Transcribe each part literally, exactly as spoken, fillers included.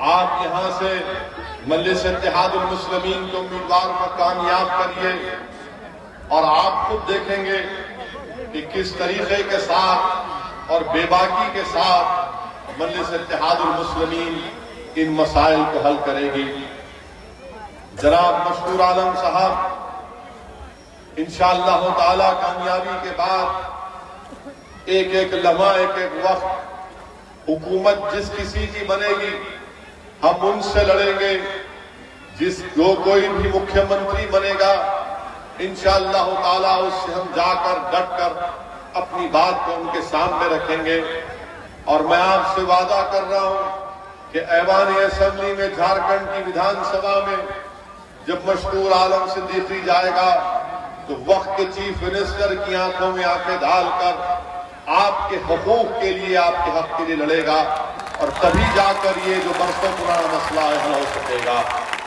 आप यहां से मजलिस इत्तेहादुल मुस्लिमीन के उम्मीदवार को कामयाब करिए और आप खुद देखेंगे कि किस तरीके के साथ और बेबाकी के साथ मजलिस इत्तेहादुल मुस्लिमीन इन मसाइल को हल करेगी। जनाब मशकूर आलम साहब इंशाअल्लाह ताला कामयाबी के बाद एक एक लम्हा एक एक वक्त हुकूमत जिस किसी की बनेगी हम उनसे लड़ेंगे। जिस जो कोई भी मुख्यमंत्री बनेगा इंशाअल्लाह ताला उससे हम जाकर डट कर अपनी बात को उनके सामने रखेंगे। और मैं आपसे वादा कर रहा हूं कि ऐवान असेंबली में झारखंड की विधानसभा में जब मशकूर आलम सिद्दीकी जाएगा तो वक्त के चीफ मिनिस्टर की आंखों में आंखें डालकर आपके हकूक के लिए, आपके हक के लिए लड़ेगा और तभी जाकर ये जो बरसों पुराना मसला है हल हो सकेगा।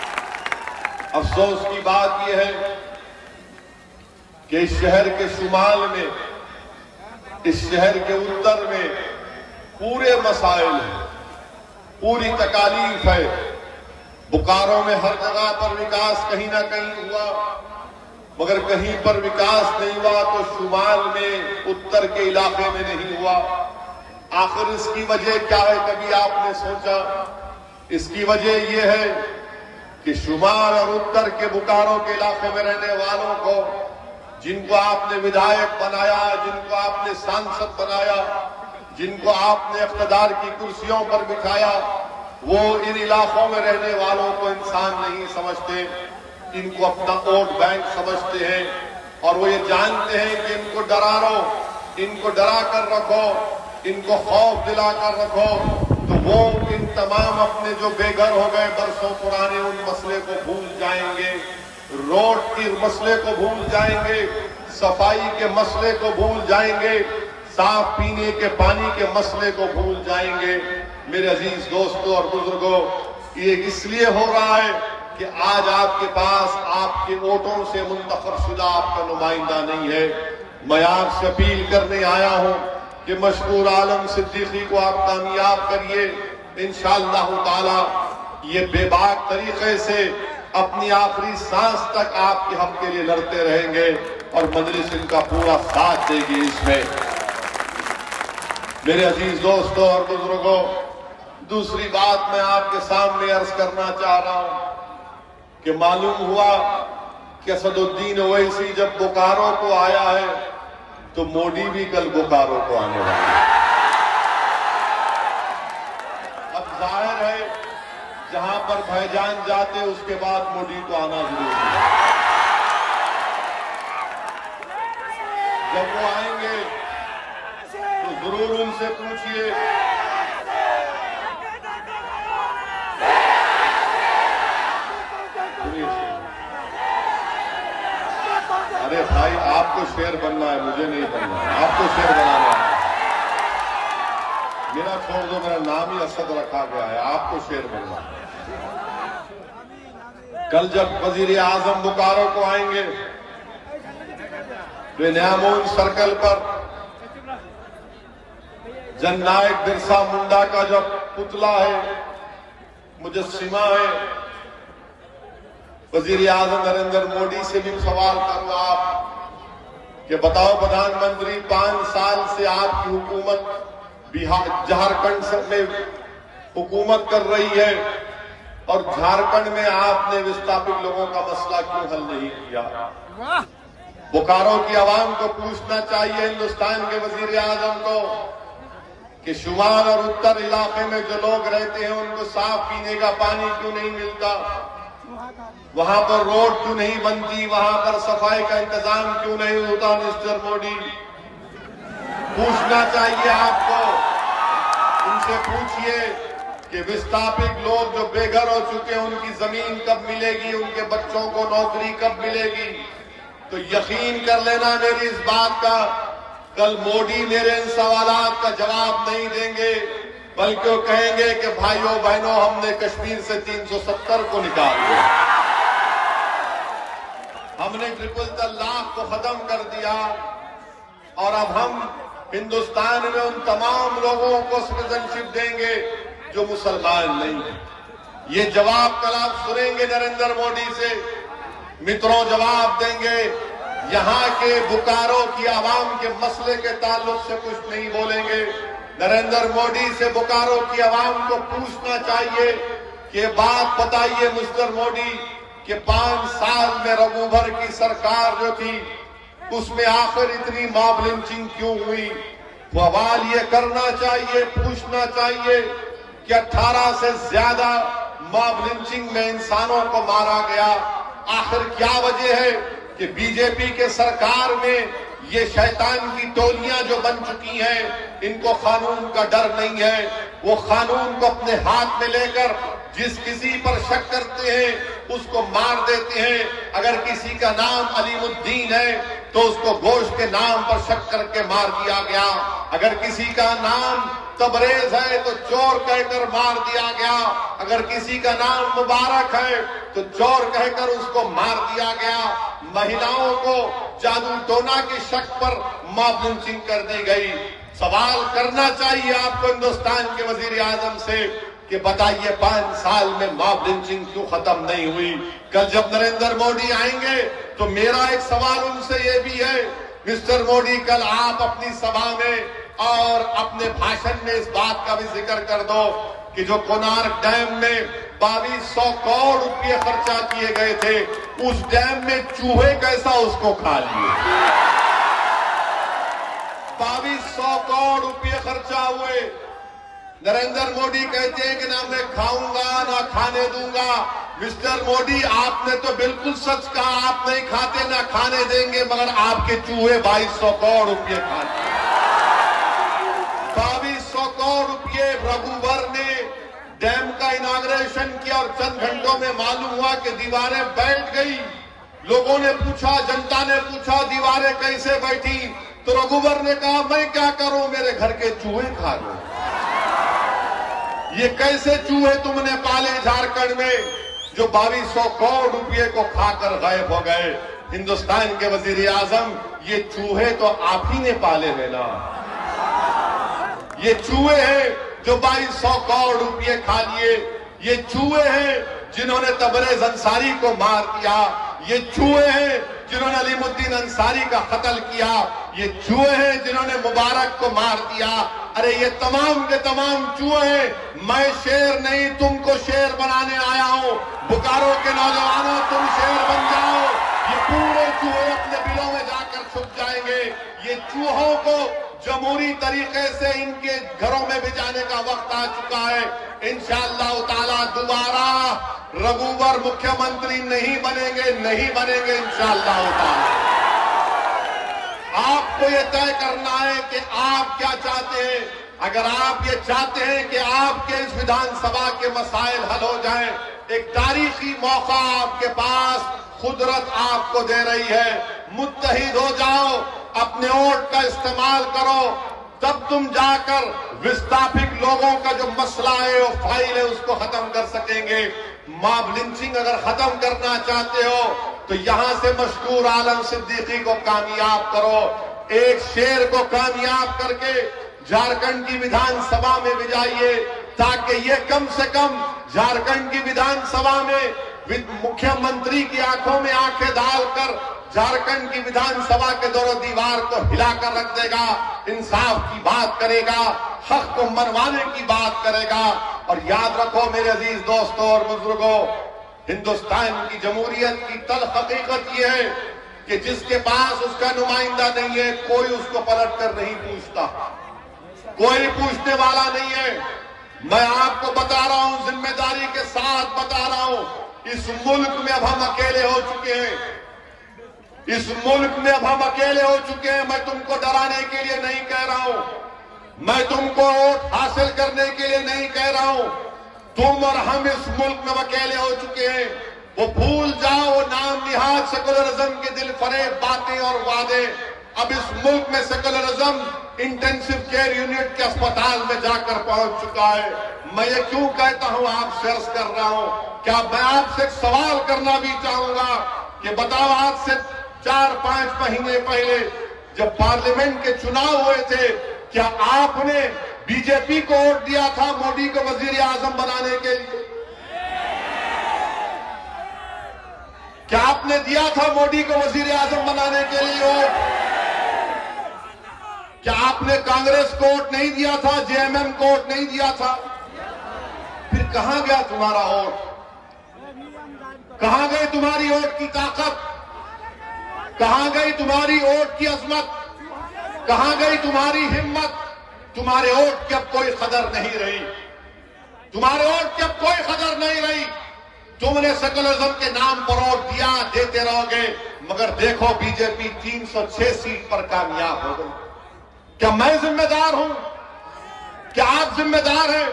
अफसोस की बात यह है कि इस शहर के शुमाल में, इस शहर के उत्तर में पूरे मसाइल हैं, पूरी तकालीफ है। बोकारो में हर जगह पर विकास कहीं ना कहीं हुआ, मगर कहीं पर विकास नहीं हुआ तो शुमाल में, उत्तर के इलाके में नहीं हुआ। आखिर इसकी वजह क्या है, कभी आपने सोचा? इसकी वजह यह है कि शुमाल और उत्तर के बोकारो के इलाके में रहने वालों को, जिनको आपने विधायक बनाया, जिनको आपने सांसद बनाया, जिनको आपने इख्तिदार की कुर्सियों पर बिठाया, वो इन इलाकों में रहने वालों को इंसान नहीं समझते, इनको अपना वोट बैंक समझते हैं और वो ये जानते हैं कि इनको डरा लो, इनको डरा कर रखो, इनको खौफ दिला कर रखो तो वो इन तमाम अपने जो बेघर हो गए बरसों पुराने उन मसले को भूल जाएंगे, रोड के मसले को भूल जाएंगे, सफाई के मसले को भूल जाएंगे, साफ पीने के पानी के मसले को भूल जाएंगे। मेरे अजीज दोस्तों और बुजुर्गों, ये इसलिए हो रहा है कि आज आपके पास आपके वोटों से मुंतखब शुदा आपका नुमाइंदा नहीं है। मैं आपसे अपील करने आया हूं कि मशकूर आलम सिद्दीकी को आप कामयाब करिए। इंशाअल्लाह ताला ये बेबाक तरीके से अपनी आखिरी सांस तक आपके हक के लिए लड़ते रहेंगे और मजलिस इनका पूरा साथ देगी। इसमें मेरे अजीज दोस्तों और बुजुर्गों, दूसरी बात मैं आपके सामने अर्ज करना चाह रहा हूं कि मालूम हुआ कि असदुद्दीन ओवैसी जब बोकारो को आया है तो मोदी भी कल बोकारो को आने वाला है। अब जाहिर है जहां पर भाईजान जाते उसके बाद मोदी को आना जरूरी है। जब वो आएंगे तो जरूर उनसे पूछिए अरे भाई आपको शेर बनना है, मुझे नहीं बनना है, आपको शेर बनाना है। मेरा छोड़ दो, मेरा नाम ही असद रखा गया है, आपको शेर बनना है। कल जब वजीर आजम बोकारो को आएंगे तो न्यामोन सर्कल पर जननायक बिरसा मुंडा का जब पुतला है, मुजस्सिमा है, वजीर आजम नरेंद्र मोदी से भी सवाल करूं आप कि बताओ प्रधानमंत्री, पांच साल से आपकी हुकूमत बिहार झारखंड में हुकूमत कर रही है और झारखंड में आपने विस्थापित लोगों का मसला क्यों हल नहीं किया? बोकारो की आवाम को पूछना चाहिए, हिंदुस्तान के वजीर आजम को, कि शुमाल और उत्तर इलाके में जो लोग रहते हैं उनको साफ पीने का पानी क्यों नहीं मिलता, वहां पर रोड क्यों नहीं बनती, वहां पर सफाई का इंतजाम क्यों नहीं होता? मिस्टर मोदी, पूछना चाहिए आपको। उनसे पूछिए कि विस्थापित लोग जो बेघर हो चुके हैं उनकी जमीन कब मिलेगी, उनके बच्चों को नौकरी कब मिलेगी? तो यकीन कर लेना मेरी इस बात का, कल मोदी मेरे इन सवालात का जवाब नहीं देंगे, बल्कि वो कहेंगे कि भाइयों बहनों हमने कश्मीर से तीन सौ सत्तर को निकाल दिया, हमने ट्रिपल तलाक को खत्म कर दिया और अब हम हिंदुस्तान में उन तमाम लोगों को सिटीजनशिप देंगे जो मुसलमान नहीं है। ये जवाब कल आप सुनेंगे नरेंद्र मोदी से। मित्रों, जवाब देंगे। यहाँ के बोकारो की आवाम के मसले के ताल्लुक से कुछ नहीं बोलेंगे। नरेंद्र मोदी से बोकारो की आवाम को पूछना चाहिए कि बात बताइए मिस्टर मोदी कि पांच साल में रघुवर की सरकार जो थी उसमें आखिर इतनी मॉब लिंचिंग क्यों हुई। सवाल ये करना चाहिए, पूछना चाहिए कि अठारह से ज्यादा मॉब लिंचिंग में इंसानों को मारा गया। आखिर क्या वजह है कि बीजेपी के सरकार में ये शैतान की टोलियां जो बन चुकी हैं, इनको कानून का डर नहीं है। वो कानून को अपने हाथ में लेकर जिस किसी पर शक करते हैं उसको मार देते हैं। अगर किसी का नाम अलीमुद्दीन है तो उसको गोश्त के नाम पर शक करके मार दिया गया। अगर किसी का नाम तबरेज है तो चोर कहकर मार दिया गया। अगर किसी का नाम मुबारक है तो चोर कहकर उसको मार दिया गया। महिलाओं को जादू टोना के शक पर मॉब लिंचिंग कर दी गई। सवाल करना चाहिए आपको हिंदुस्तान के वजीर आजम से कि बताइए पांच साल में मॉब लिंचिंग क्यों खत्म नहीं हुई। कल जब नरेंद्र मोदी आएंगे तो मेरा एक सवाल उनसे ये भी है, मिस्टर मोदी कल आप अपनी सभा में और अपने भाषण में इस बात का भी जिक्र कर दो कि जो कोणार्क डैम में बाईस सौ करोड़ रुपये खर्चा किए गए थे, उस डैम में चूहे कैसा उसको खा लिए। बाईस सौ करोड़ रुपये खर्चा हुए। नरेंद्र मोदी कहते हैं कि ना मैं खाऊंगा ना खाने दूंगा। मिस्टर मोदी, आपने तो बिल्कुल सच कहा, आप नहीं खाते ना खाने देंगे, मगर आपके चूहे बाईस सौ करोड़ रुपये खाते। बाईस सौ करोड़ रुपये रघुवर ने डैम का इनॉग्रेशन किया और चंद घंटों में मालूम हुआ कि दीवारें बैठ गई। लोगों ने पूछा, जनता ने पूछा दीवारें कैसे बैठी, तो रघुवर ने कहा मैं क्या करूं, मेरे घर के चूहे खा लो। ये कैसे चूहे तुमने पाले झारखंड में जो बाईस सौ करोड़ रुपये को खाकर गायब हो गए। हिंदुस्तान के वजीर आजम, ये चूहे तो आप ही ने पाले हैं ना। ये चूहे हैं जो बाईस सौ करोड़ रुपये खा लिए। ये चूहे हैं जिन्होंने तबरेज अंसारी को मार दिया। ये चूहे हैं जिन्होंने अलीमुद्दीन अंसारी का कत्ल किया। ये चूहे हैं जिन्होंने मुबारक को मार दिया। अरे ये तमाम के तमाम चूहे हैं। मैं शेर नहीं, तुमको शेर बनाने आया हूं। बोकारो के नौजवानों, तुम शेर बन जाओ। ये पूरे चूहे अपने बिलों में जाकर छुप जाएंगे। ये चूहों को जमहूरी तरीके से इनके घरों में भी जाने का वक्त आ चुका है। इंशाअल्लाह ताला दोबारा रघुवर मुख्यमंत्री नहीं बनेंगे, नहीं बनेंगे इंशाअल्लाह ताला। आपको ये तय करना है कि आप क्या चाहते हैं। अगर आप ये चाहते हैं कि आपके इस विधानसभा के मसाइल हल हो जाएं, एक तारीखी मौका आपके पास कुदरत आपको दे रही है। मुत्तहिद हो जाओ, अपने वोट का इस्तेमाल करो, तब तुम जाकर विस्थापित लोगों का जो मसला है, वो फाइल है, उसको खत्म कर सकेंगे। मॉब लिंचिंग अगर खत्म करना चाहते हो तो यहां से मशहूर आलम सिद्दीकी को कामयाब करो। एक शेर को कामयाब करके झारखंड की विधानसभा में भिजाइए, ताकि ये कम से कम झारखंड की विधानसभा में मुख्यमंत्री की आंखों में आंखें डालकर झारखंड की विधानसभा के दोनों दीवार को हिलाकर रख देगा, इंसाफ की बात करेगा, हक को मनवाने की बात करेगा। और याद रखो मेरे अजीज दोस्तों और बुजुर्गों, हिंदुस्तान की जमहूरियत की तल्ख हकीकत यह है कि जिसके पास उसका नुमाइंदा नहीं है, कोई उसको पलट कर नहीं पूछता, कोई पूछने वाला नहीं है। मैं आपको बता रहा हूं, जिम्मेदारी के साथ बता रहा हूं, इस मुल्क में अब हम अकेले हो चुके हैं। इस मुल्क में अब हम अकेले हो चुके हैं। मैं तुमको डराने के लिए नहीं कह रहा हूं, मैं तुमको वोट हासिल करने के लिए नहीं कह रहा हूं। तुम और हम इस मुल्क में अकेले हो चुके हैं। वो भूल जाओ वो नाम निहाद सेकुलरिज्म के दिल फरेब बातें और वादे। अब इस मुल्क में सेकुलरिज्म इंटेंसिव केयर यूनिट के अस्पताल में जाकर पहुंच चुका है। मैं ये क्यों कहता हूं, आपसे अर्ज कर रहा हूं, क्या मैं आपसे एक सवाल करना भी चाहूंगा कि बताओ, आज से चार पांच महीने पहले जब पार्लियामेंट के चुनाव हुए थे, क्या आपने बीजेपी को वोट दिया था मोदी को वजीर आजम बनाने के लिए? क्या आपने दिया था मोदी को वजीर आजम बनाने के लिए वोट? क्या आपने कांग्रेस को वोट नहीं दिया था, जेएमएम को वोट नहीं दिया था? फिर कहां गया तुम्हारा वोट? कहां गई तुम्हारी वोट की ताकत? कहां गई तुम्हारी वोट की अजमत? कहां गई तुम्हारी हिम्मत? तुम्हारे वोट की अब कोई कदर नहीं रही। तुम्हारे वोट की अब कोई कदर नहीं रही। तुमने सेकुलरिज्म के नाम पर वोट दिया, देते रहोगे, मगर देखो बीजेपी तीन सौ छह सीट पर कामयाब हो गई। क्या मैं जिम्मेदार हूं? क्या आप जिम्मेदार हैं?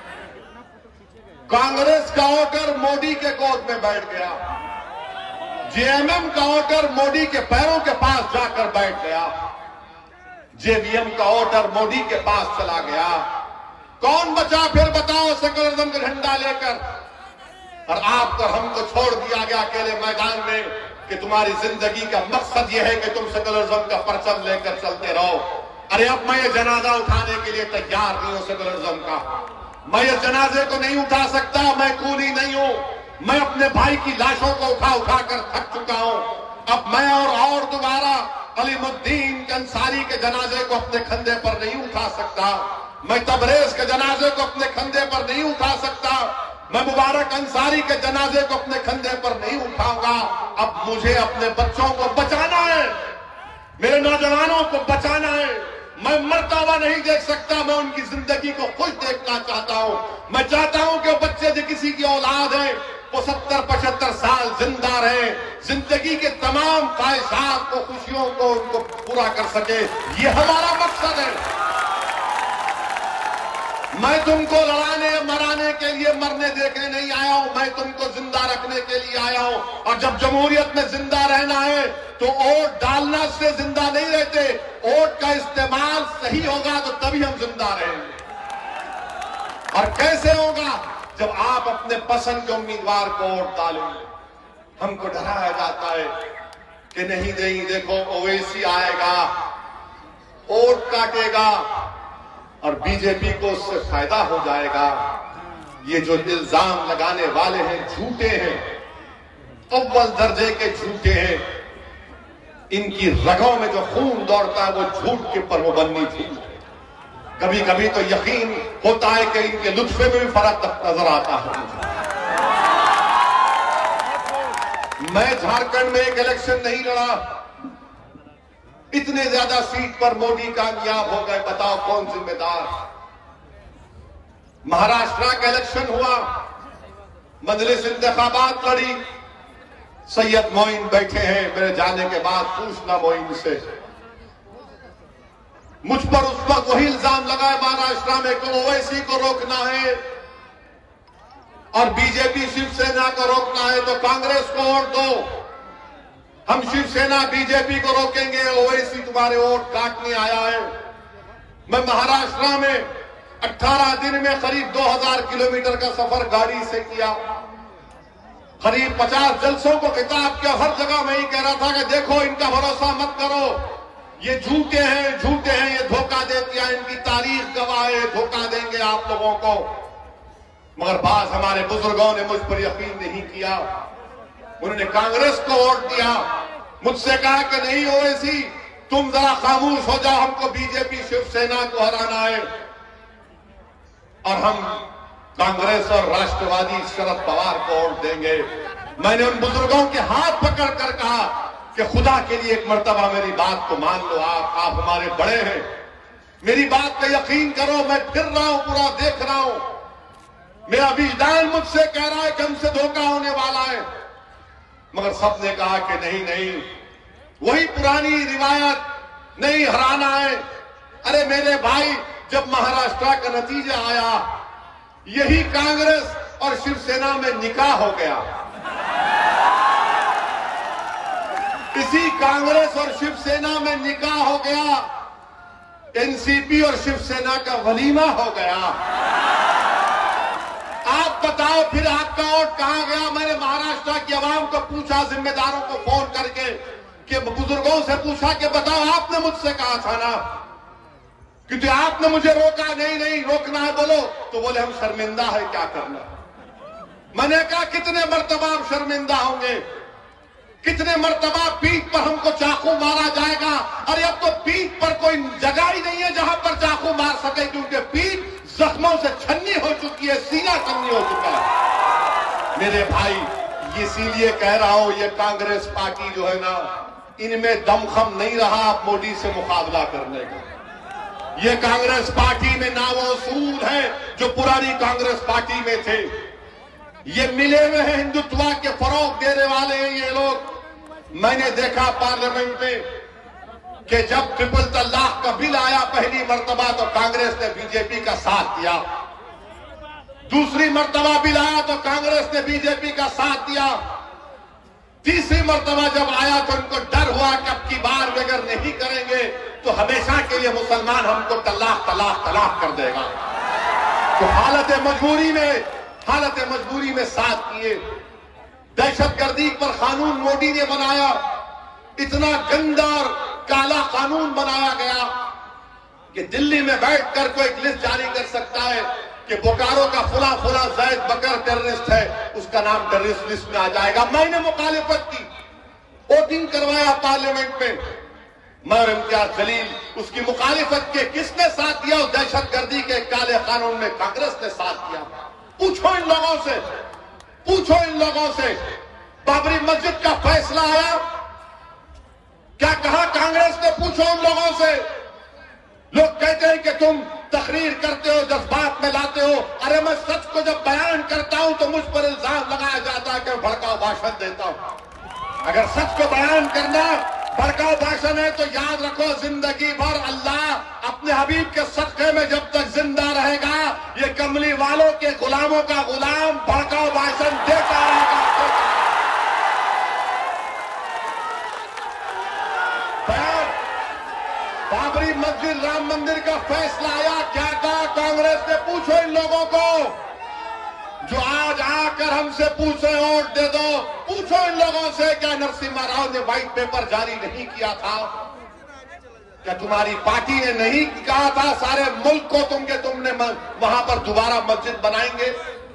कांग्रेस का वोटर मोदी के गोद में बैठ गया, जेएमएम का वोटर मोदी के पैरों के पास जाकर बैठ गया, जेवीएम का वोटर मोदी के पास चला गया। कौन बचा फिर बताओ सेकुलरिज्म का झंडा लेकर? और आपको हमको छोड़ दिया गया अकेले मैदान में कि तुम्हारी जिंदगी का मकसद यह है कि तुम सेकुलरिज्म का परचम लेकर चलते रहो। अरे अब मैं ये जनाजा उठाने के लिए तैयार नहीं हूं सेकुलरिज्म का। मैं ये जनाजे को नहीं उठा सकता, मैं कूली नहीं हूं। मैं अपने भाई की लाशों को उठा उठा कर थक चुका हूं। अब मैं और और दोबारा अलीमुद्दीन अंसारी के जनाजे को अपने कंधे पर नहीं उठा सकता। मैं तबरेज के जनाजे को अपने कंधे पर नहीं उठा सकता। मैं मुबारक अंसारी के जनाजे को अपने कंधे पर नहीं उठाऊंगा। अब मुझे अपने बच्चों को बचाना है, मेरे नौजवानों को बचाना है। मैं मरता हुआ नहीं देख सकता, मैं उनकी जिंदगी को खुश देखना चाहता हूं। मैं चाहता हूं कि वो बच्चे जो किसी की औलाद है वो सत्तर पचहत्तर साल जिंदा रहे, जिंदगी के तमाम ख्वाहिशात को, खुशियों को उनको पूरा कर सके। ये हमारा मकसद है। मैं तुमको लड़ाने मराने के लिए, मरने देखने नहीं आया हूं। मैं तुमको जिंदा रखने के लिए आया हूं। और जब जमहूरियत में जिंदा रहना है तो वोट डालना से जिंदा नहीं रहते। वोट का इस्तेमाल सही होगा तो तभी हम जिंदा रहेंगे। और कैसे होगा? जब आप अपने पसंद के उम्मीदवार को वोट डालेंगे। हमको डराया जाता है कि नहीं नहीं, देखो ओवैसी आएगा, वोट काटेगा और बीजेपी को उससे फायदा हो जाएगा। ये जो इल्जाम लगाने वाले हैं झूठे हैं, अव्वल दर्जे के झूठे हैं। इनकी रगों में जो खून दौड़ता है वो झूठ के पर वो बननी झूठ है। कभी कभी तो यकीन होता है कि इनके लुत्फे में भी फर्क नजर आता है। मैं झारखंड में एक इलेक्शन नहीं लड़ा, इतने ज्यादा सीट पर मोदी कामयाब हो गए, बताओ कौन जिम्मेदार? महाराष्ट्र का इलेक्शन हुआ, मजलिस इंतखाबात लड़ी, सैयद मोइन बैठे हैं, मेरे जाने के बाद पूछना मोइन से। मुझ पर उस वक्त वही इल्जाम लगाए महाराष्ट्र में कि ओवैसी को रोकना है और बीजेपी शिवसेना को रोकना है तो कांग्रेस को वोट दो। हम शिवसेना बीजेपी को रोकेंगे, ओवैसी तुम्हारे वोट काटने आया है। मैं महाराष्ट्र में अठारह दिन में करीब दो हज़ार किलोमीटर का सफर गाड़ी से किया, करीब पचास जलसों को खिताब किया। हर जगह मैं ही कह रहा था कि देखो इनका भरोसा मत करो, ये झूठे हैं, झूठे हैं, ये धोखा देती है, इनकी तारीख गवाह है, धोखा देंगे आप लोगों को। मगर बात हमारे बुजुर्गों ने मुझ पर यकीन नहीं किया, उन्होंने कांग्रेस को वोट दिया। मुझसे कहा कि नहीं ओवैसी तुम जरा खामोश हो जाओ, हमको बीजेपी शिवसेना को हराना है। और हम कांग्रेस और राष्ट्रवादी शरद पवार को वोट देंगे। मैंने उन बुजुर्गों के हाथ पकड़कर कहा कि खुदा के लिए एक मर्तबा मेरी बात को मान लो, आप आप हमारे बड़े हैं, मेरी बात का यकीन करो। मैं फिर रहा हूं, पूरा देख रहा हूं, मेरा विजदान मुझसे कह रहा है कि हमसे धोखा होने वाला है। मगर सबने कहा कि नहीं नहीं, वही पुरानी रिवायत, नहीं हराना है। अरे मेरे भाई, जब महाराष्ट्र का नतीजा आया, यही कांग्रेस और शिवसेना में निकाह हो गया। इसी कांग्रेस और शिवसेना में निकाह हो गया, एनसीपी और शिवसेना का वलीमा हो गया। आप बताओ फिर आपका वोट कहां गया? मैंने महाराष्ट्र की आवाम को पूछा, जिम्मेदारों को फोन करके, कि बुजुर्गों से पूछा कि बताओ आपने मुझसे कहा था ना, क्योंकि आपने मुझे रोका, नहीं नहीं रोकना है बोलो, तो बोले हम शर्मिंदा है, क्या करना। मैंने कहा कितने मर्तबा आप शर्मिंदा होंगे? कितने मर्तबा पीठ पर हमको चाकू मारा जाएगा। अरे अब तो पीठ पर कोई जगह ही नहीं है जहां पर चाकू मार सके, क्योंकि पीठ जख्मों से छन्नी हो चुकी है, सीना छन्नी हो चुका है। मेरे भाई, इसीलिए कह रहा हूं, ये कांग्रेस पार्टी जो है ना, इनमें दमखम नहीं रहा अब मोदी से मुकाबला करने का। ये कांग्रेस पार्टी में ना वो असूल है जो पुरानी कांग्रेस पार्टी में थे। ये मिले हुए हैं हिंदुत्व के फरोग देने वाले हैं ये लोग। मैंने देखा पार्लियामेंट में कि जब ट्रिपल तलाक का बिल आया पहली मर्तबा, तो कांग्रेस ने बीजेपी का साथ दिया। दूसरी मर्तबा बिल आया तो कांग्रेस ने बीजेपी का साथ दिया। तीसरी मर्तबा जब आया तो उनको डर हुआ कि अब की बार अगर नहीं करेंगे तो हमेशा के लिए मुसलमान हमको तलाक तलाक तलाक कर देगा। तो हालत मजबूरी में हालत मजबूरी में साथ किए। दहशतगर्दी पर कानून मोदी ने बनाया, इतना गंदा और काला कानून बनाया गया कि दिल्ली में बैठकर कोई एक लिस्ट जारी कर सकता है कि बोकारो का फुला फुला जैद बकर टेररिस्ट है, उसका नाम टेररिस्ट लिस्ट में आ जाएगा। मैंने मुखालिफत की, वोटिंग करवाया पार्लियामेंट में, मैं और इम्तियाज जलील उसकी मुखालिफत के। किसने साथ दिया? उस दहशतगर्दी के काले कानून में कांग्रेस ने साथ दिया। पूछो इन लोगों से, पूछो इन लोगों से। बाबरी मस्जिद का फैसला आया, क्या कहा कांग्रेस ने? पूछो उन लोगों से। लोग कहते हैं कि तुम तकरीर करते हो, जज्बात में लाते हो। अरे मैं सच को जब बयान करता हूं तो मुझ पर इल्जाम लगाया जाता है कि मैं भड़काऊ भाषण देता हूं। अगर सच को बयान करना भड़काऊ भाषण है तो याद रखो, जिंदगी भर अल्लाह अपने हबीब के सदक़े में जब तक जिंदा रहेगा, ये कमली वालों के गुलामों का गुलाम भड़काऊ भाषण देता रहेगा। बाबरी मस्जिद राम मंदिर का फैसला आया, क्या कहा कांग्रेस ने? पूछो इन लोगों को जो आज आकर हमसे पूछे वोट दे दो। पूछो इन लोगों से, क्या नरसिम्हा राव ने व्हाइट पेपर जारी नहीं किया था? क्या तुम्हारी पार्टी ने नहीं कहा था सारे मुल्क को तुम के तुमने वहां पर दोबारा मस्जिद बनाएंगे?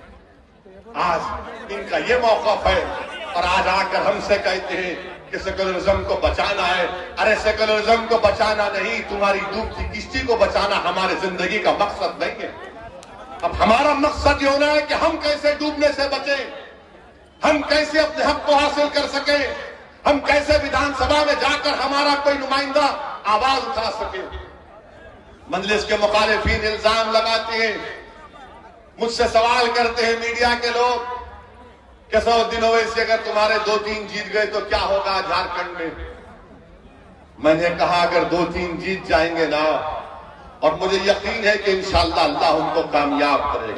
आज इनका ये मौका है और आज आकर हमसे कहते हैं कि सेकुलरिज्म को बचाना है। अरे सेकुलरिज्म को बचाना नहीं, तुम्हारी डूबती किश्ती को बचाना हमारी जिंदगी का मकसद नहीं है। अब हमारा मकसद ये होना है कि हम कैसे डूबने से बचें, हम कैसे अपने हक को हासिल कर सके, हम कैसे विधानसभा में जाकर हमारा कोई नुमाइंदा आवाज उठा सके। मजलिस के मुखालिफिन इल्जाम लगाते हैं, मुझसे सवाल करते हैं मीडिया के लोग कि सऊद्दीन ओवैसी अगर तुम्हारे दो तीन जीत गए तो क्या होगा झारखंड में? मैंने कहा अगर दो तीन जीत जाएंगे ना, और मुझे यकीन है कि इंशाअल्लाह अल्लाह उनको कामयाब करेगा।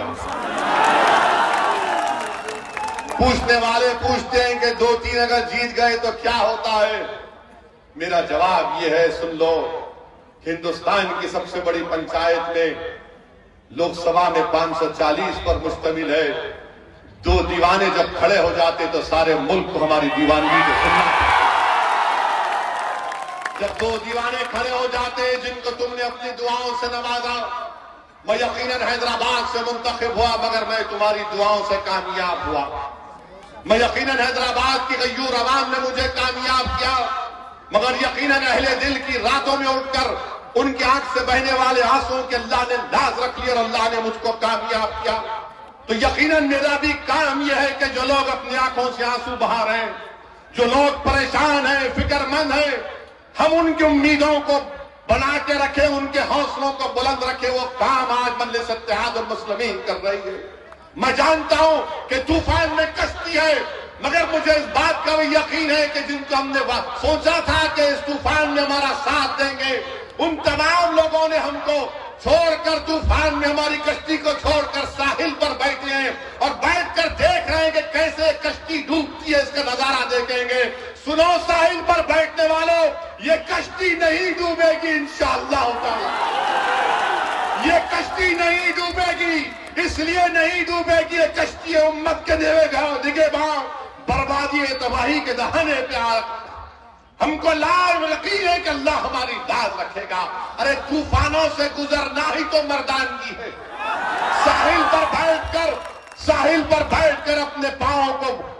पूछने वाले पूछते हैं कि दो तीन अगर जीत गए तो क्या होता है? मेरा जवाब यह है, सुन लो, हिंदुस्तान की सबसे बड़ी पंचायत में लोकसभा में पांच सौ चालीस पर मुश्तमिल है। दो दीवाने जब खड़े हो जाते तो सारे मुल्क को हमारी दीवानगी को सुनना। जब दो दीवाने खड़े हो जाते जिनको तुमने अपनी दुआओं से नवाजा, मैं यकीनन हैदराबाद से मुंतखब हुआ मगर मैं तुम्हारी दुआओं से कामयाब हुआ। मैं यकीनन हैदराबाद की गयूर अवाम ने मुझे कामयाब किया, मगर यकीनन अहले दिल की रातों में उठकर उनकी आंख से बहने वाले आंसुओं के अल्लाह ने लाज रख लिया और अल्लाह ने मुझको कामयाब किया। तो यकीनन मेरा भी काम यह है कि जो लोग अपनी आंखों से आंसू बहा रहे हैं, जो लोग परेशान हैं, फिक्रमंद हैं, हम उनकी उम्मीदों को बना के रखे, उनके हौसलों को बुलंद रखे। वो काम आज मजलिस इत्तेहादुल मुस्लिमीन कर रही है। मैं जानता हूं कि तूफान में कश्ती है, मगर मुझे इस बात का भी यकीन है कि जिनको हमने सोचा था कि इस तूफान में हमारा साथ देंगे, उन तमाम लोगों ने हमको छोड़कर, तूफान में हमारी कश्ती को छोड़कर साहिल पर बैठे हैं और बैठकर देख रहे हैं कि कैसे कश्ती डूबती है, इसका नजारा देखेंगे। सुनो साहिल पर बैठने वालों, ये कश्ती नहीं डूबेगी इंशाअल्लाह ताला। ये कश्ती नहीं डूबेगी, इसलिए नहीं डूबेगी, ये कश्ती है उम्मत के दिगे भाव बर्बादी तबाही के दहाने पे आ। हमको लाज यकीन है कि अल्लाह हमारी लाज रखेगा। अरे तूफानों से गुजरना ही तो मर्दानगी है। साहिल पर बैठकर साहिल पर बैठकर अपने पांवों को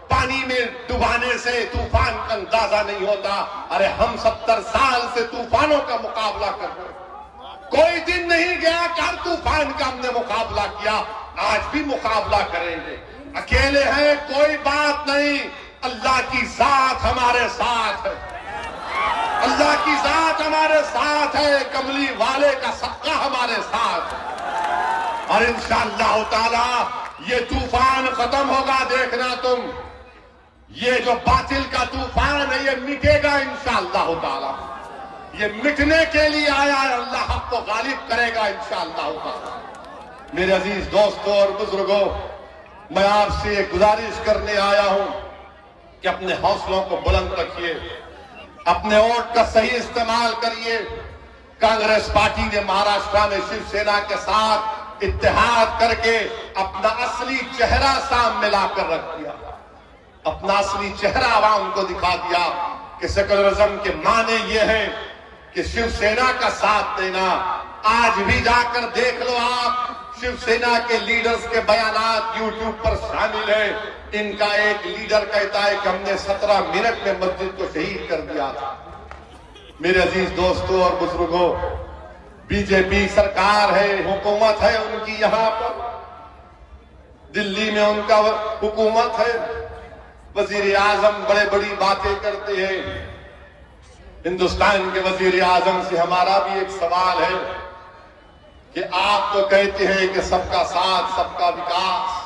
पानी में डुबाने से तूफान का अंदाजा नहीं होता। अरे हम सत्तर साल से तूफानों का मुकाबला कर रहे हैं, कोई दिन नहीं गया कि हर तूफान का हमने मुकाबला किया, आज भी मुकाबला करेंगे। अकेले हैं कोई बात नहीं, अल्लाह की जात हमारे साथ है, अल्लाह की जात हमारे साथ है, कमली वाले का सदका हमारे साथ है। और इंशाअल्लाह ताला ये तूफान खत्म होगा, देखना तुम, ये जो बातिल का तूफान है ये मिटेगा इंशाअल्लाह ताला। ये मिटने के लिए आया है, अल्लाह हक को गालिब करेगा इंशाअल्लाह ताला। मेरे अजीज दोस्तों और बुजुर्गों, मैं आपसे एक गुजारिश करने आया हूं कि अपने हौसलों को बुलंद रखिए, अपने वोट का सही इस्तेमाल करिए। कांग्रेस पार्टी ने महाराष्ट्र में शिवसेना के साथ इत्तेहाद करके अपना असली चेहरा सामने लाकर रख दिया, अपना असली चेहरा आवाम को दिखा दिया कि सेकुलरिज्म के माने ये हैं कि शिवसेना का साथ देना। आज भी जाकर देख लो आप, शिवसेना के लीडर्स के बयानात यूट्यूब पर शामिल है। इनका एक लीडर कहता है कि हमने सत्रह मिनट में मस्जिद को शहीद कर दिया था। मेरे अजीज दोस्तों और बुजुर्गों, बीजेपी सरकार है, हुकूमत है उनकी, यहां पर दिल्ली में उनका हुकूमत है, वजीर आजम बड़े बड़ी बातें करते हैं। हिंदुस्तान के वजीर आजम से हमारा भी एक सवाल है कि आप तो कहते हैं कि सबका साथ सबका विकास,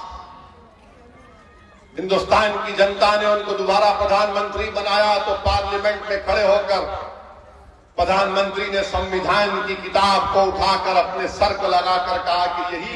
हिंदुस्तान की जनता ने उनको दोबारा प्रधानमंत्री बनाया तो पार्लियामेंट में खड़े होकर प्रधानमंत्री ने संविधान की किताब को उठाकर अपने सर को लगाकर कहा कि यही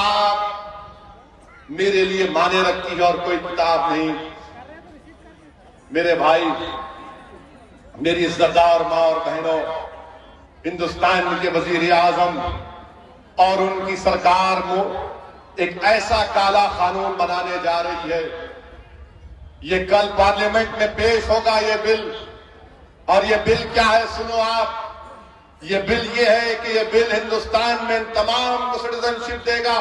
किताब मेरे लिए माने रखती है और कोई किताब नहीं। मेरे भाई, मेरी इज्जतदार मां और बहनों, हिंदुस्तान के वजीर आजम और उनकी सरकार एक ऐसा काला कानून बनाने जा रही है। ये कल पार्लियामेंट में पेश होगा ये बिल, और ये बिल क्या है सुनो आप, ये बिल ये है कि ये बिल हिंदुस्तान में तमाम को सिटीजनशिप देगा,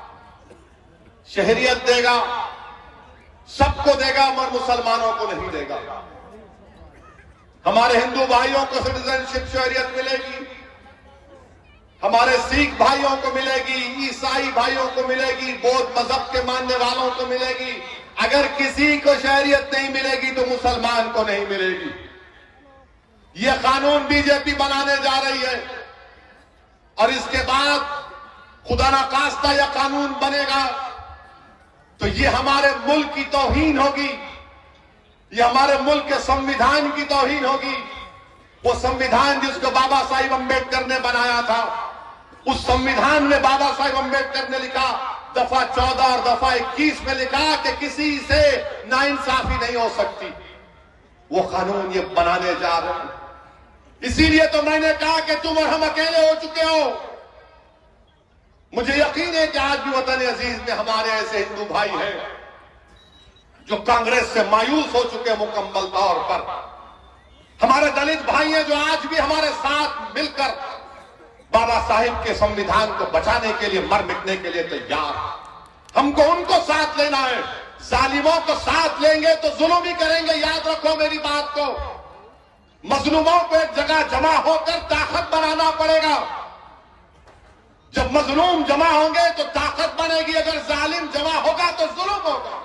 शहरियत देगा, सबको देगा, मगर मुसलमानों को नहीं देगा। हमारे हिंदू भाइयों को सिटीजनशिप शहरियत मिलेगी, हमारे सिख भाइयों को मिलेगी, ईसाई भाइयों को मिलेगी, बौद्ध मजहब के मानने वालों को मिलेगी। अगर किसी को शहरियत नहीं मिलेगी तो मुसलमान को नहीं मिलेगी। यह कानून बीजेपी बनाने जा रही है, और इसके बाद खुदा ना खास्ता यह कानून बनेगा तो ये हमारे मुल्क की तौहीन होगी, ये हमारे मुल्क के संविधान की तौहीन होगी। वो संविधान जिसको बाबा साहिब अम्बेडकर ने बनाया था, उस संविधान में बाबा साहिब अम्बेडकर ने लिखा, दफा चौदह और दफा इक्कीस में लिखा कि किसी से नाइंसाफी नहीं हो सकती। वो कानून ये बनाने जा रहे हैं। इसीलिए तो मैंने कहा कि तुम और हम अकेले हो चुके हो। मुझे यकीन है कि आज भी वतन अजीज में हमारे ऐसे हिंदू भाई हैं जो कांग्रेस से मायूस हो चुके हैं मुकम्मल तौर पर। हमारे दलित भाई हैं जो आज भी हमारे साथ मिलकर बाबा साहिब के संविधान को बचाने के लिए, मर मिटने के लिए तैयार। हमको उनको साथ लेना है। जालिमों को साथ लेंगे तो जुल्म ही करेंगे, याद रखो मेरी बात को। मजलूमों को एक जगह जमा होकर ताकत बनाना पड़ेगा। जब मजलूम जमा होंगे तो ताकत बनेगी, अगर जालिम जमा होगा तो जुल्म होगा।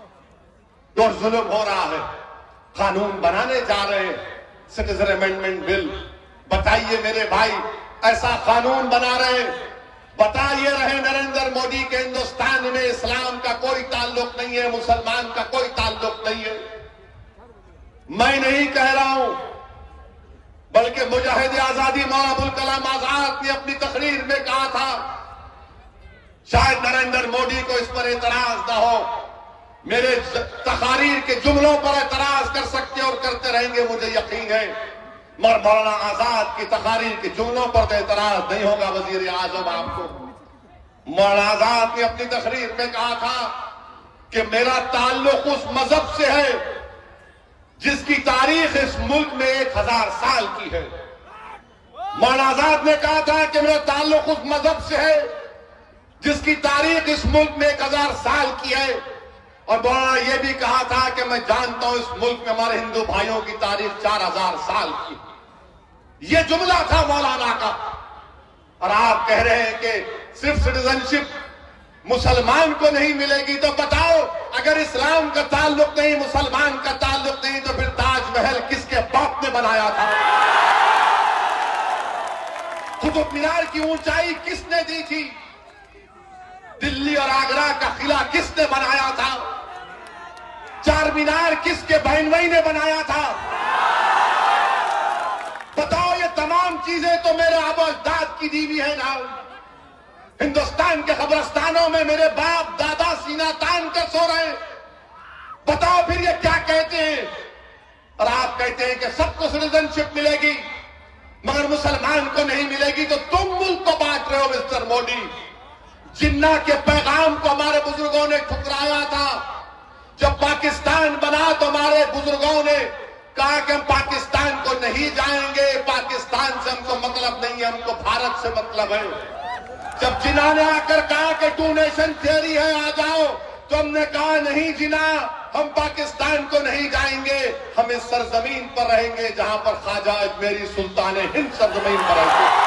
और जुल्म हो रहा है। कानून बनाने जा रहे हैं, सिटीजन अमेंडमेंट बिल। बताइए मेरे भाई, ऐसा कानून बना रहे, बताइए रहे नरेंद्र मोदी के हिंदुस्तान में इस्लाम का कोई ताल्लुक नहीं है, मुसलमान का कोई ताल्लुक नहीं है। मैं नहीं कह रहा हूं, बल्कि मुजाहिद आजादी मौलाना अबुल कलाम आजाद ने अपनी तकरीर में कहा था। शायद नरेंद्र मोदी को इस पर एतराज ना हो, मेरे तकारीर के जुमलों पर एतराज कर सकते और करते रहेंगे, मुझे यकीन है। मगर मौलाना आजाद की तकारीर के जुमलों पर तो एतराज नहीं होगा वजीर आजम आपको। मौलाना आजाद ने अपनी तकरीर में कहा था कि मेरा ताल्लुक उस मजहब से है जिसकी तारीख इस मुल्क में एक हजार साल की है। मौलाना आजाद ने कहा था कि मेरा ताल्लुक उस मजहब से है जिसकी तारीख इस मुल्क में एक हजार साल की है, और मौलाना ये भी कहा था कि मैं जानता हूं इस मुल्क में हमारे हिंदू भाइयों की तारीख चार हजार साल की। ये जुमला था मौलाना का। और आप कह रहे हैं कि सिर्फ सिटीजनशिप मुसलमान को नहीं मिलेगी। तो बताओ, अगर इस्लाम का ताल्लुक नहीं, मुसलमान का ताल्लुक नहीं, तो फिर ताजमहल किसके बाप ने बनाया था? कुतुब मीनार की ऊंचाई किसने दी थी? दिल्ली और आगरा का किला किसने बनाया था? चार मीनार किसके बहन भाई ने बनाया था? बताओ, ये तमाम चीजें तो मेरे आबो अजदाद की दी हुई है ना। हिंदुस्तान के कब्रिस्तानों में मेरे बाप दादा सीना तान कर सो रहे हैं। बताओ फिर ये क्या कहते हैं? और आप कहते हैं कि सबको सिटीजनशिप मिलेगी मगर मुसलमान को नहीं मिलेगी। तो तुम मुल्क को बांट रहे हो मिस्टर मोदी। जिन्ना के पैगाम को हमारे बुजुर्गों ने ठुकराया था। जब पाकिस्तान बना तो हमारे बुजुर्गों ने कहा कि हम पाकिस्तान को नहीं जाएंगे, पाकिस्तान से हमको मतलब नहीं है, हमको भारत से मतलब है। जब जिन्ना ने आकर कहा कि टू नेशन थियरी है, आ जाओ, तो हमने कहा नहीं जिन्ना, हम पाकिस्तान को नहीं जाएंगे, हम इस सरजमीन पर रहेंगे जहां पर ख्वाजा अजमेरी सुल्तान हिंद सरजमीन पर रहेंगे।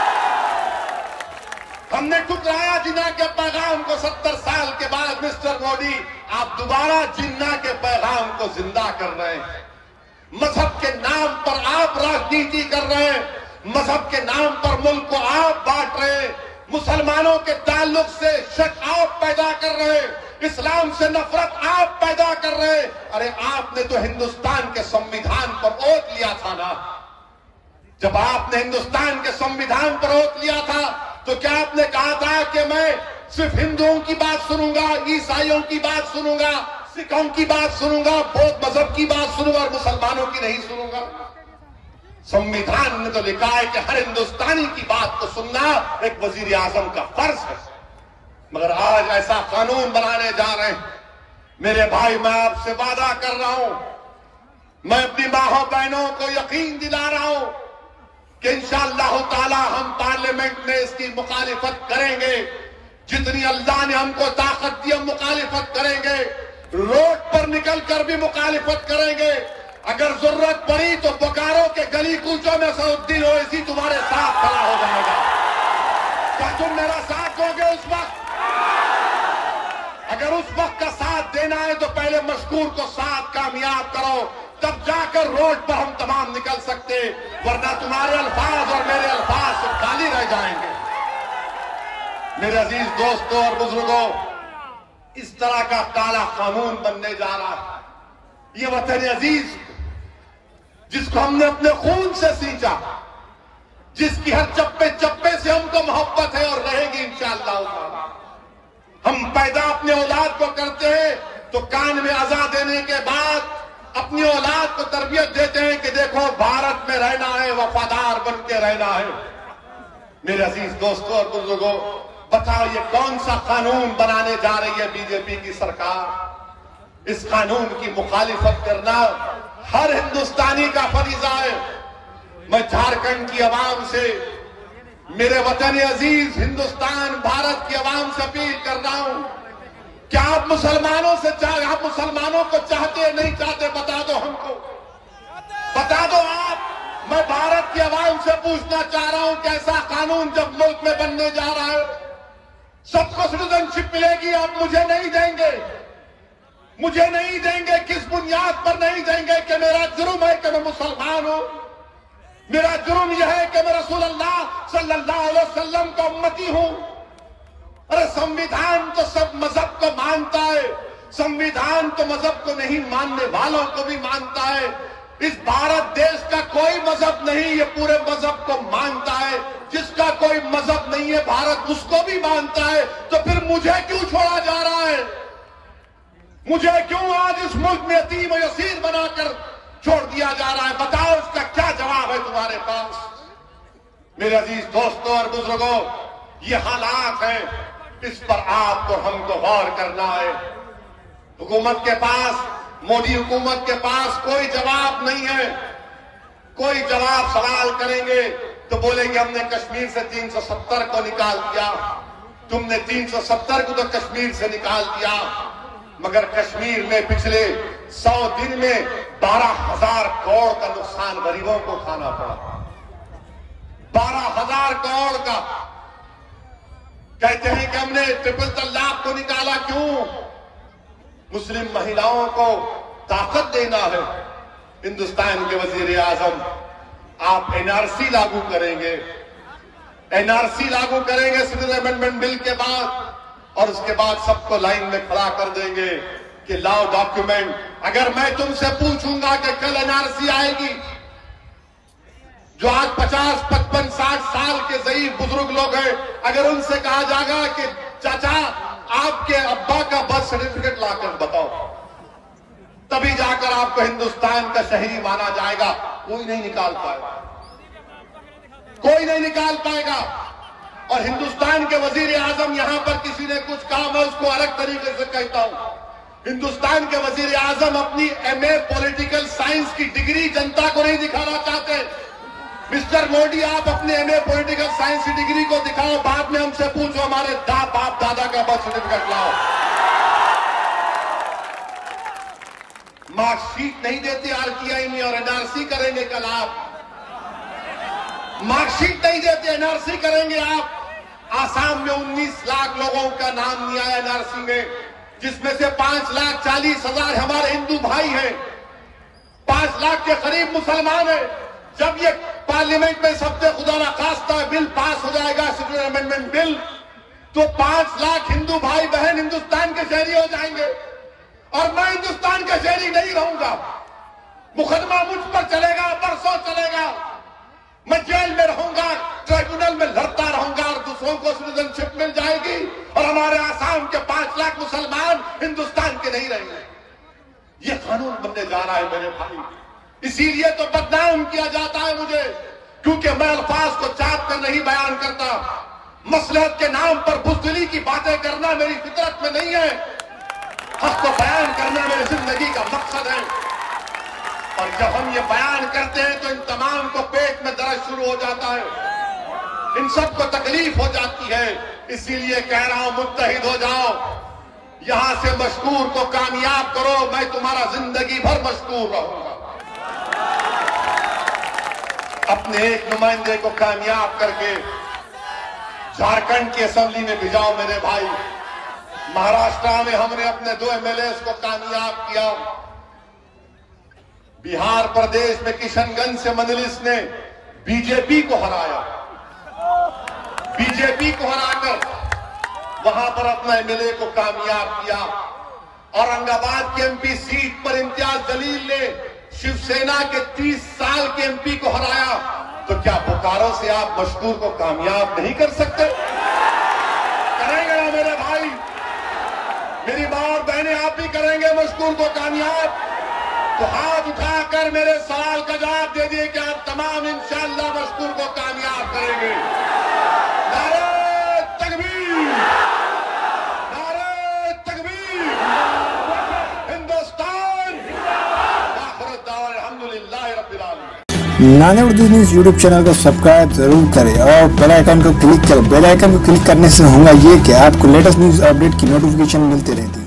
हमने ठुकराया जिन्ना के पैगाम को। सत्तर साल के बाद मिस्टर मोदी आप दोबारा जिन्ना के पैगाम को जिंदा कर रहे हैं। मजहब के नाम पर आप राजनीति कर रहे हैं, मजहब के नाम पर मुल्क को आप बांट रहे हैं, मुसलमानों के ताल्लुक से शक आप पैदा कर रहे हैं, इस्लाम से नफरत आप पैदा कर रहे हैं। अरे आपने तो हिंदुस्तान के संविधान पर ओत लिया था ना। जब आपने हिंदुस्तान के संविधान पर ओत लिया था तो क्या आपने कहा था कि मैं सिर्फ हिंदुओं की बात सुनूंगा, ईसाइयों की बात सुनूंगा, सिखों की बात सुनूंगा, बौद्ध मजहब की बात सुनूंगा और मुसलमानों की नहीं सुनूंगा? संविधान ने तो लिखा है कि हर हिंदुस्तानी की बात को सुनना एक वजीर आजम का फर्ज है। मगर आज ऐसा कानून बनाने जा रहे हैं। मेरे भाई, मैं आपसे वादा कर रहा हूं, मैं अपनी माहों बहनों को यकीन दिला रहा हूं कि इंशाअल्लाह ताला हम पार्लियामेंट में इसकी मुखालिफत करेंगे। जितनी अल्लाह ने हमको ताकत दी हम मुखालिफत करेंगे, रोड पर निकल कर भी मुखालिफत करेंगे। अगर जरूरत पड़ी तो बोकारो के गली कूचों में सऊद्दीन ओवैसी तुम्हारे साथ खड़ा हो जाएगा। क्या तुम मेरा साथ दोगे उस वक्त? अगर उस वक्त का साथ देना है तो पहले मशकूर को साथ कामयाब करो, तब जाकर रोड पर हम तमाम निकल सकते, वरना तुम्हारे अल्फाज और मेरे अल्फाज से खाली रह जाएंगे। मेरे अजीज दोस्तों और बुजुर्गों, इस तरह का काला कानून बनने जा रहा है। ये वतन अजीज जिसको हमने अपने खून से सींचा, जिसकी हर चप्पे चप्पे से हमको मोहब्बत है और रहेगी इंशाअल्लाह। हम पैदा अपने औलाद को करते हैं तो कान में अज़ा देने के बाद अपनी औलाद को तरबियत देते हैं कि देखो भारत में रहना है, वफादार बन के रहना है। मेरे अजीज दोस्तों और बुजुर्गों, बताओ ये कौन सा कानून बनाने जा रही है बीजेपी की सरकार? इस कानून की मुखालिफत करना हर हिंदुस्तानी का फरीजा है। मैं झारखंड की आवाम से, मेरे वतन अजीज हिंदुस्तान भारत की आवाम से अपील कर रहा हूं, क्या आप मुसलमानों से चाह आप मुसलमानों को चाहते नहीं चाहते? बता दो हमको, बता दो आप। मैं भारत की आवाम से पूछना चाह रहा हूं, कैसा कानून जब मुल्क में बनने जा रहा है, सबको सिटीजनशिप मिलेगी, आप मुझे नहीं देंगे, मुझे नहीं देंगे। किस बुनियाद पर नहीं देंगे? कि मेरा जुर्म है कि मैं मुसलमान हूं, मेरा जुर्म यह है कि मैं रसूलुल्लाह सल्लल्लाहु अलैहि वसल्लम का उम्मती हूं। अरे संविधान तो सब मजहब को मानता है, संविधान तो मजहब को नहीं मानने वालों को भी मानता है। इस भारत देश का कोई मजहब नहीं, ये पूरे मजहब को मानता है। जिसका कोई मजहब नहीं है भारत उसको भी मानता है। तो फिर मुझे क्यों छोड़ा जा रहा है? मुझे क्यों आज इस मुल्क में यतीम और यसीर बनाकर छोड़ दिया जा रहा है? बताओ, इसका क्या जवाब है तुम्हारे पास? मेरे अजीज दोस्तों और बुजुर्गों, ये हालात हैं, इस पर आपको हमको गौर करना है। हुकूमत के पास, मोदी हुकूमत के पास कोई जवाब नहीं है। कोई जवाब सवाल करेंगे तो बोलेंगे हमने कश्मीर से तीन सौ सत्तर को निकाल दिया, तुमने तीन सौ सत्तर को तो कश्मीर से निकाल दिया। मगर कश्मीर में पिछले सौ दिन में बारह हजार करोड़ का नुकसान गरीबों को खाना पड़ा। बारह हजार करोड़ का। कहते हैं कि हमने ट्रिपल तलाक को निकाला, क्यों? मुस्लिम महिलाओं को ताकत देना है। हिंदुस्तान के वजीर आजम, आप एनआरसी लागू करेंगे, एनआरसी लागू करेंगे सिटीजन अमेंडमेंट बिल के बाद, और उसके बाद सबको लाइन में खड़ा कर देंगे कि लाओ डॉक्यूमेंट। अगर मैं तुमसे पूछूंगा कि कल एनआरसी आएगी, जो आज पचास पचपन साठ साल के ज़ईफ बुजुर्ग लोग हैं, अगर उनसे कहा जाएगा कि चाचा आपके अब्बा का बर्थ सर्टिफिकेट लाकर बताओ, तभी जाकर आपको हिंदुस्तान का शहरी माना जाएगा। कोई नहीं निकाल पाएगा, कोई नहीं निकाल पाएगा। और हिंदुस्तान के वजीर आजम, यहां पर किसी ने कुछ कहा, मैं उसको अलग तरीके से कहता हूं। हिंदुस्तान के वजीर आजम अपनी एमए पॉलिटिकल साइंस की डिग्री जनता को नहीं दिखाना चाहते। मिस्टर मोदी, आप अपने एमए पॉलिटिकल साइंस की डिग्री को दिखाओ, बाद में हमसे पूछो हमारे दा बाप दादा का बर्थ सर्टिफिकेट लाओ। मार्कशीट नहीं देते आरटीआई में, और एनआरसी करेंगे कल आप। मार्कशीट नहीं देते, एनआरसी करेंगे आप। आसाम में उन्नीस लाख लोगों का नाम नहीं आया एनआरसी में, जिसमें से पांच लाख चालीस हजार हमारे हिंदू भाई हैं, पांच लाख के करीब मुसलमान हैं। जब ये पार्लियामेंट में सबसे खुदा ना खास्ता बिल पास हो जाएगा, सिटीजन अमेंडमेंट बिल, तो पांच लाख हिंदू भाई बहन हिंदुस्तान के शहरी हो जाएंगे, और मैं हिंदुस्तान का शहरी नहीं रहूंगा। मुकदमा मुझ पर चलेगा, बरसों चलेगा, मैं जेल में रहूंगा, ट्राइब्यूनल में लड़ता रहूंगा, और दूसरों को सिटीजनशिप मिल जाएगी, और हमारे आसाम के पांच लाख मुसलमान हिंदुस्तान के नहीं रहेंगे। ये कानून बनने जा रहा है मेरे भाई। इसीलिए तो बदनाम किया जाता है मुझे, क्योंकि मैं अल्फाज को चाप कर नहीं बयान करता। मसलहत के नाम पर बुज़दिली की बातें करना मेरी फितरत में नहीं है। हक को बयान करना मेरी जिंदगी का मकसद है। और जब हम ये बयान करते हैं तो इन तमाम को पेट में दर्द शुरू हो जाता है, इन सबको तकलीफ हो जाती है। इसीलिए कह रहा हूं, मुत्तहिद हो जाओ, यहां से मशकूर को कामयाब करो, मैं तुम्हारा जिंदगी भर मशकूर रहूंगा। अपने एक नुमाइंदे को कामयाब करके झारखंड की असेंबली में भिजाओ मेरे भाई। महाराष्ट्र में हमने अपने दो एमएलए को कामयाब किया। बिहार प्रदेश में किशनगंज से मजलिस ने बीजेपी को हराया। बीजेपी को हराकर वहां पर अपना एमएलए को कामयाब किया। औरंगाबाद की एमपी सीट पर इम्तियाज जलील ने शिवसेना के तीस साल के एमपी को हराया। तो क्या बोकारो से आप मशकूर को कामयाब नहीं कर सकते? करेंगे ना मेरे भाई, मेरी मां और बहनें, आप भी करेंगे मशकूर को कामयाब? तो हाथ उठाकर मेरे सवाल का जवाब दे दिए कि आप तमाम इंशाअल्लाह मशकूर को कामयाब करेंगे। नारे तकबीर, नारे तकबीर, हिंदुस्तान, आखिरत दावा अल्हम्दुलिल्लाह रब्बिल आलमीन। नाने उर्दू न्यूज यूट्यूब चैनल को सब्सक्राइब जरूर करें और बेल आइकन को क्लिक करें। बेल आइकन को क्लिक करने से होगा ये कि आपको लेटेस्ट न्यूज अपडेट की नोटिफिकेशन मिलती रहती है।